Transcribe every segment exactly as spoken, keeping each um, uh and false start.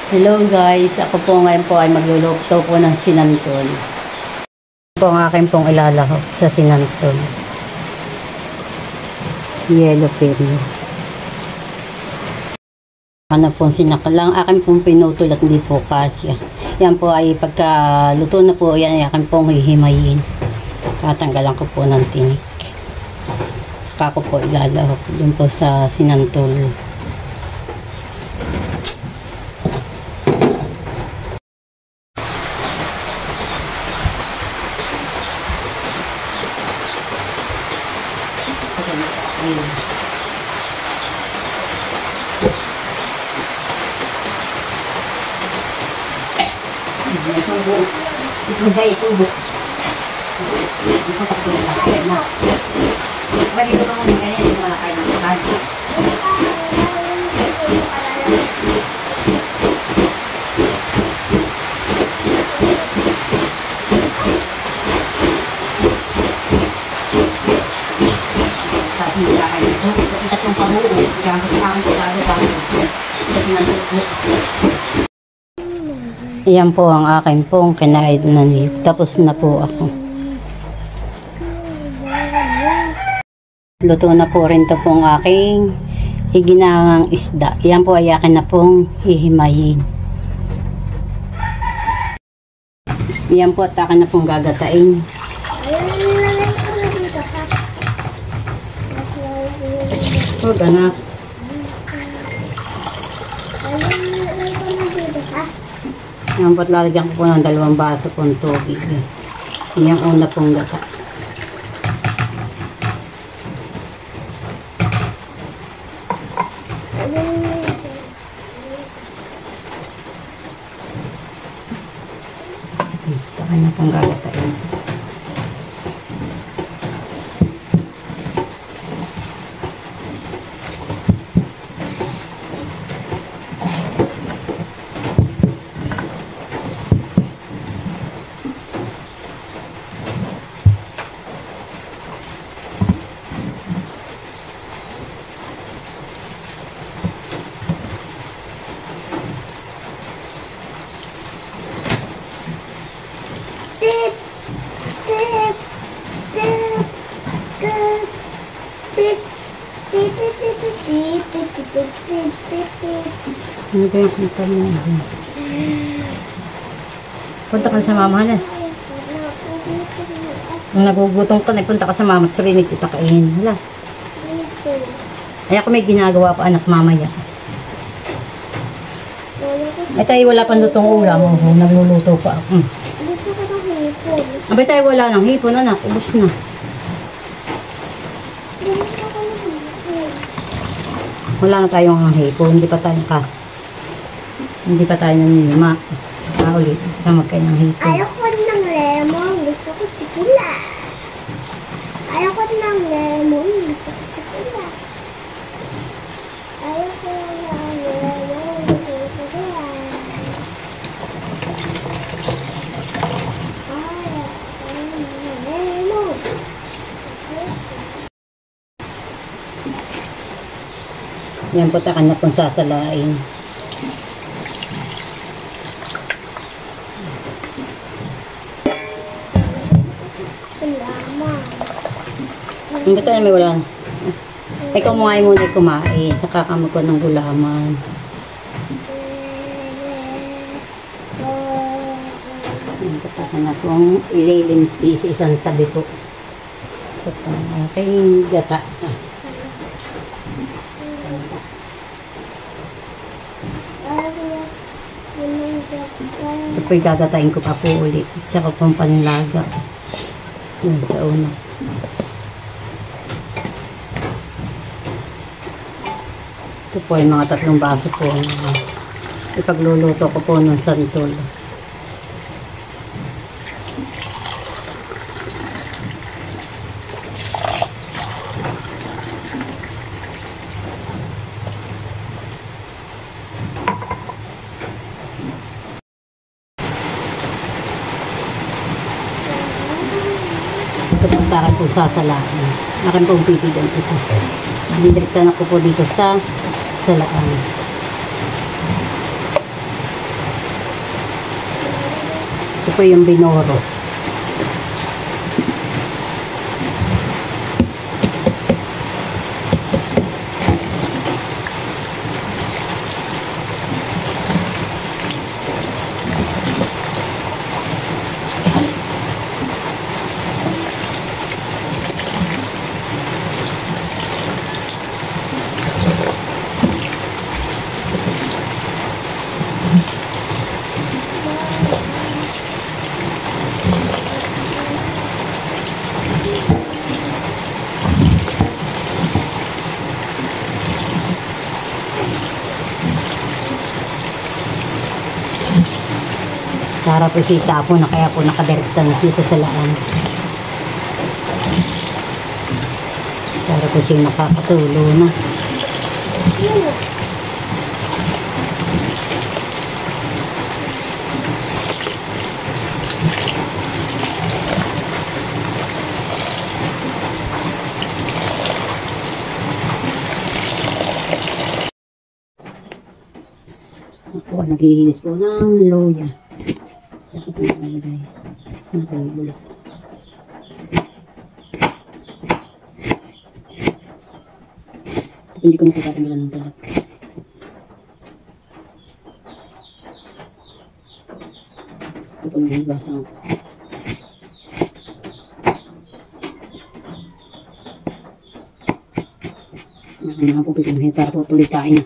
Hello guys, ako po ngayon po ay magluluto po ng sinantol. Ito po ang akin pong ilalahok sa sinantol. Yellow pepper. Ano pong sinakalang akin pong pinutol at hindi po kasya. Yan po ay pagka luto na po yan ay akin pong hihimayin. Tatanggalan ko po ng tinik. Saka ko po ilalahok dun po sa sinantol. Itubo. Itubo. Itubo. Ito tapos na. Kaya na. Bali ko pa muna kaya yung mga kain ng kain. Tapos nila kayo ito. Tatlong pabuo. Gamit sa akin sa lalo pa. Tapos nandito. Iyan po ang akin pong kinain na nip. Tapos na po ako. Luto na po rin ito pong aking higinangang isda. Iyan po ay akin na pong hihimayin. Iyan po at akin na pong gagatain. Huwag anak. Yan po't lalagyan ko po ng dalawang baso pong tubig. Yan ang una pong gata. Ito kanya pong gagatain. Ano ba yung punta mo? Punta ka sa mama na. Kung nagugutom ka, nagpunta ka sa mama at sabihin may kita kain. Hala. Ay ako may ginagawa pa anak mamaya. Ay tayo wala pang lutong ulam. Oh, nagluluto pa ako. Hmm. Abay tayo wala ng hipon anak. Ubus na. Wala na tayong hipon. Hindi pa tayo kas. Hindi pa tayo nanima. Ah, ulit. Saka magkain ng hipon. Ayoko ng lemon. Gusto ko sikila. Ayoko ng lemon. Gusto ko sikila. Ayoko ng lemon. Gusto ko sikila. Ayoko ng lemon. Yan po takan na pong sasalain. Hindi tayo may wala. Ikaw mo nga muna kumain. Saka kamag ko ng gulaman. Yan po takan na pong ililimpis isang tabi po. Ito po ang aking gata. Ito po yung gagatain ko pa po ulit. Isa ko pong panlaga. Yan sa una. Ito po yung mga tatlong baso po. Ipagluluto ko po ng santol. Ito po takan po sasalaan. Akin pong pipigan ito. Diniriktan ako po dito sa salaan. po yung binoro. Para po si tapo na kaya po nakadirekta na siya sa salaan. Para po siya nakakatulo na. Ako, naghihilis po ng loya. Saka po nalagay. Nalagay bulak. Hindi ko makakatanggalan ng bulak. Ito po nahihibasan ako. Nakakaya nga po pituhin para po tuloy kain.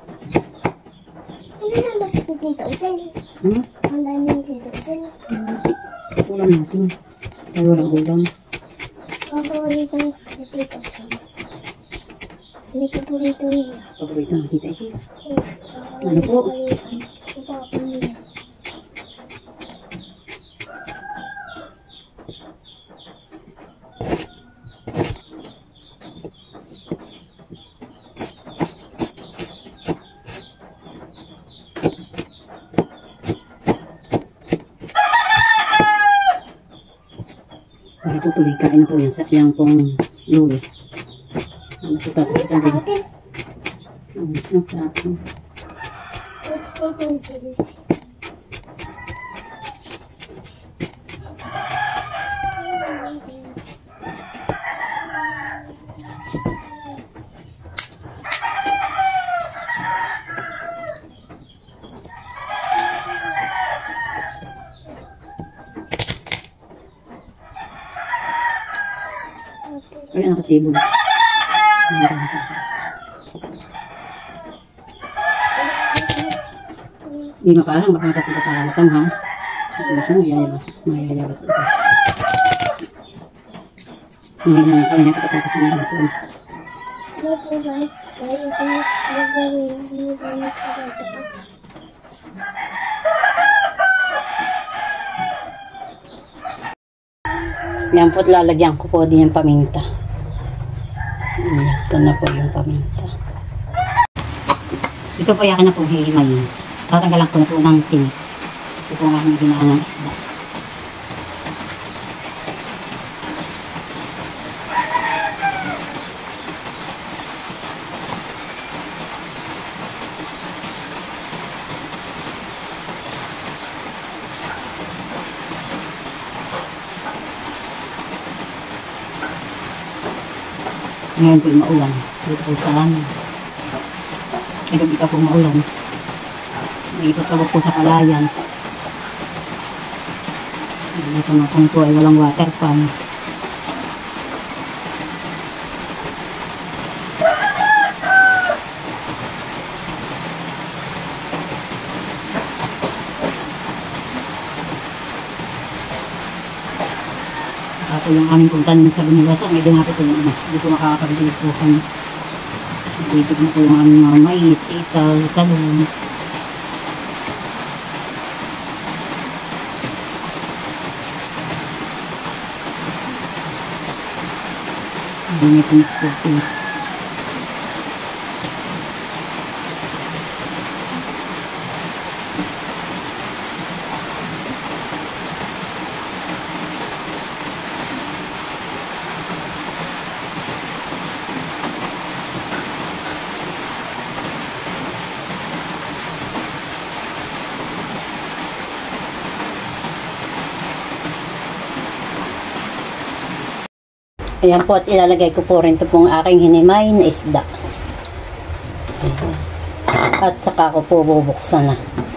Hindi na dapat dito usin. Hmm? Ang dami dito usin. Ulam natin. Tayo walang ulam. Paborito ng dito usin. Hindi paborito niya. Paborito ng tita Isil. Ano Ano po? Ipapa niya. Para po tuloy kain na po yan sa yang pong luwi. Ano po tapos Sa sa atin. Ano po tapos. Dito usin. Ay, nakatibol. Hindi makaharang, baka makapunta sa matang ha. Ito siya, mayayabot. Mayayabot ito. Hindi na natin niya kapatapos ng mga ito. Ano po ba? Dahil ito magagawin. Ano ba mas pagkato pa? Yan po't lalagyan ko po din yung paminta. Ito na po yung paminta. Ito po yakin na po hihimayin. Tatanggalan ko na po ng tinik. Ito po nga yung ginaan ng isda. Ngayon po yung maulan. Dito po sa amin. Ngayon dito po maulan. Dito po sa Palayan. Dito na po ay walang water pan. Ako yung aming kong tanim sa Binilasan, may dinapit ko yung ano, hindi ko makakapagdilig po kami. Dito na po yung aming mga mais, itaw, talong. Hindi ko po po. Ayan po, at ilalagay ko po rin ito pong aking hinimay na isda. Ayan. At saka ko po bubuksan na.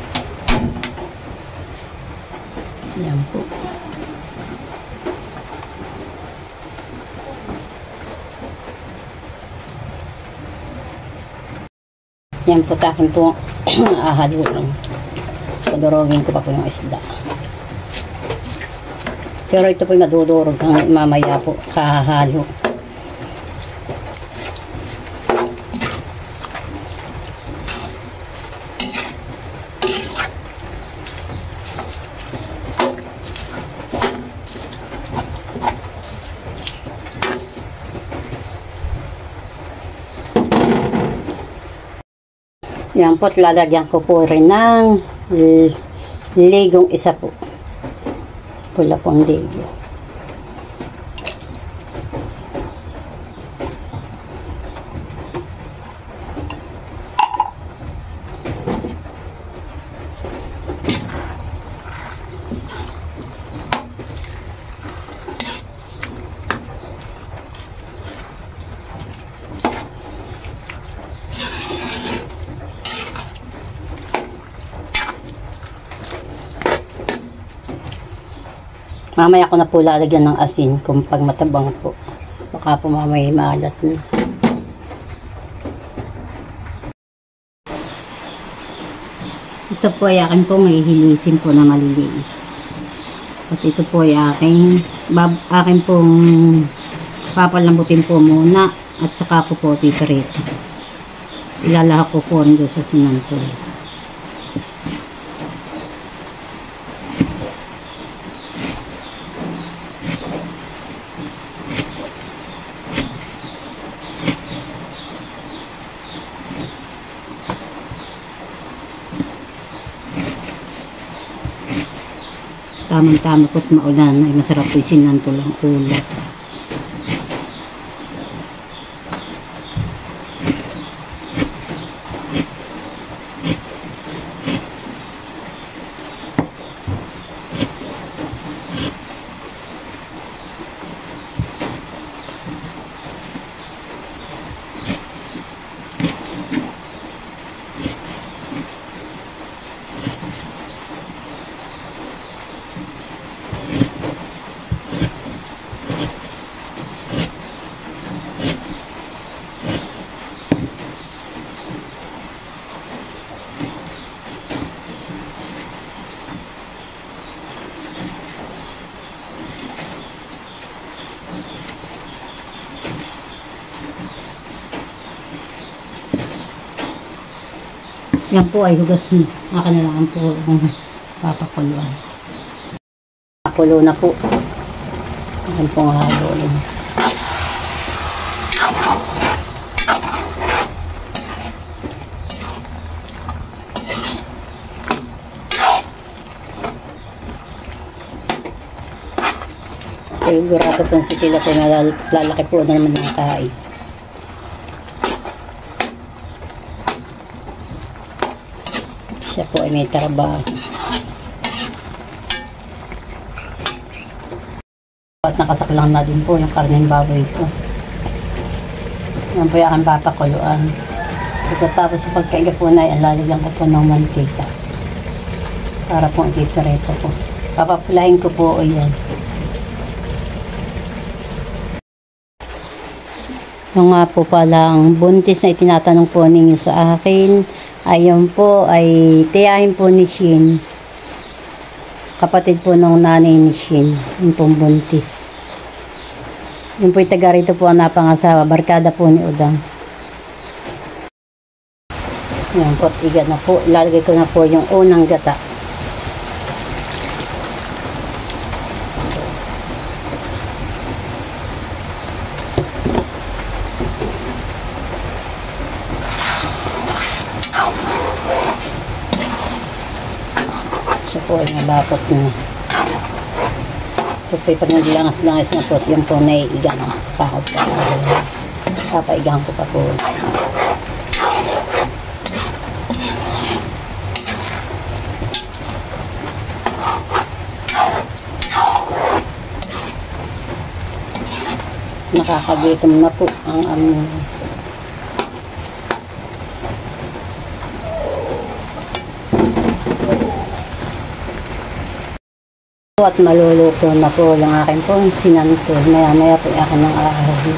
Ayan po. Ayan po, takin po ahaluin. Padurogin ko pa po yung isda. Pero ito po madudurog hanggang mamaya po kahahalo. Yan po, at lalagyan ko po rin ng ligong isa po. Pula pong ligo. Mamaya ko na po lalagyan ng asin kung pag matabang po. Baka po mamaya maalat na. Ito po ay akin po mahihilisin po na maliliit. At ito po ay akin, bab, akin pong papalambutin po muna at saka ko po piperito. Ilalahak ko po rin doon sa sinantol. Tamang-tama po't maulan ay masarap po yung sinantol ang ulat. Yan po ay hugas na. Akin na lang po kung papakuluan. Pakulo na po. Akin pong haluin. Sigurado po si Tila po na lalaki po na naman ng kain. Siya po ay may trabaho. At nakasaklang na din po yung karneng baboy ko. Yan po yung aking papakuluan. Ito tapos sa pagkaiga po na, lalagyan ko po ng mantika. Para po ipipreto po. Papapulahin ko po o yan. Yung nga po palang buntis na itinatanong po ninyo sa akin, ayun po ay tiyahin po ni Shin. Kapatid po ng nanay ni Shin. Yung pong buntis. Yung po'y taga rito po ang napangasawa. Barkada po ni Udang. Yan po. Iga na po. Ilalagay ko na po yung unang gata. Siya po ay nabakot na. Ito po ay pag naglangas-langas na po, yung po naiigan sa pakot pa. Papaigahan ko pa po. Nakakagutom na po ang amoy. At maluluto na po yung akin po sinantol. Maya maya po akin ng ahawin.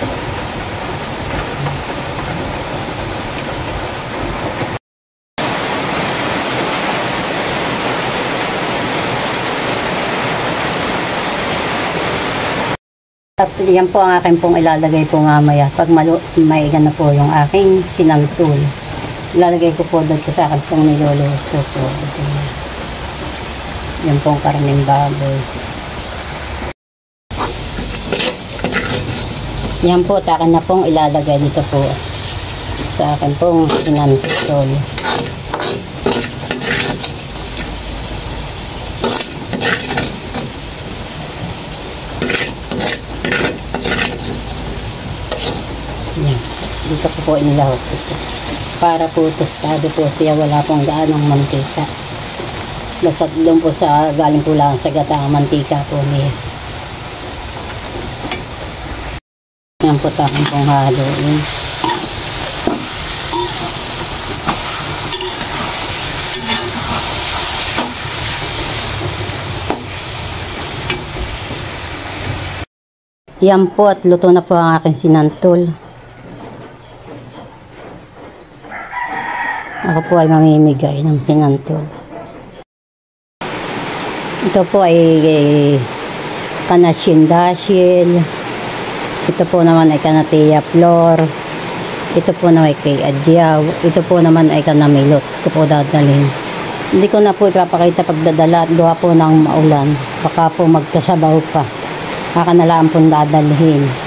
At yan po ang akin pong ilalagay po mamaya. Pag malu maiga na po yung aking sinantol, ilalagay ko po doon sa akin pong niluluto po. Yan pong karning baboy. Yan po, takan na pong ilalagay dito po sa akin pong sinantol. Yan. Dito po po inilahok ito. Para po tostado po siya, wala pong gaanong mantika. Basta doon po sa, galing po lang sa gata ang mantika po niya. Yan po takan pong haluin. Yan po at luto na po ang aking sinantol. Ako po ay mamimigay ng sinantol. Ito po ay eh, kanasyin-dasyin. Ito po naman ay kanatiya flor. Ito po naman ay kay adyaw. Ito po naman ay kanamilot. Ito po dadalhin. Hindi ko na po ipapakita pagdadala at gawa po ng maulan. Baka po magkasabaw pa. Baka na lang po dadalhin.